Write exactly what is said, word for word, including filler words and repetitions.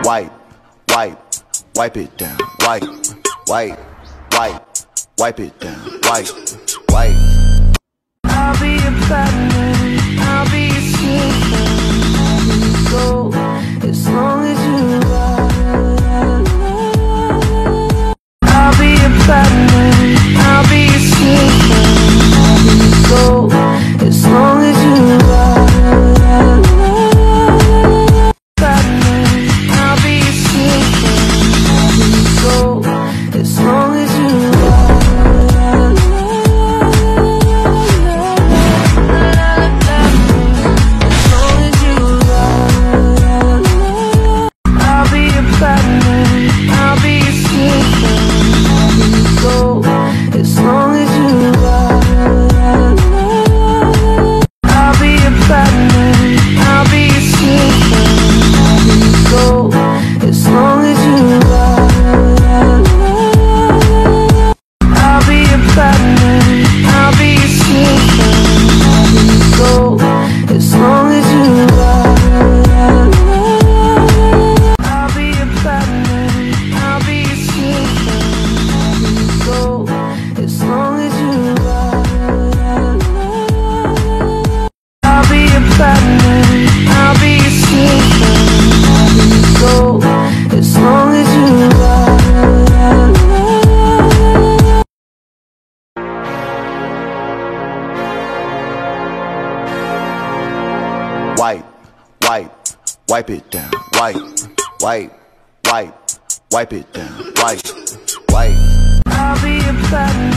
wipe, wipe, wipe it down. Wipe, wipe, wipe, wipe it down. Wipe, wipe. I'll be a platinum, I'll be a silver, I'll be a gold, as long as you are. I'll be a platinum, I'll be a silver, I'll be a gold, as long as you are. Platinum, I'll be a silver, I'll be a gold, as long as you are. Wipe, wipe, wipe it down. Wipe, wipe, wipe, wipe it down. Wipe, wipe. I'll be a platinum.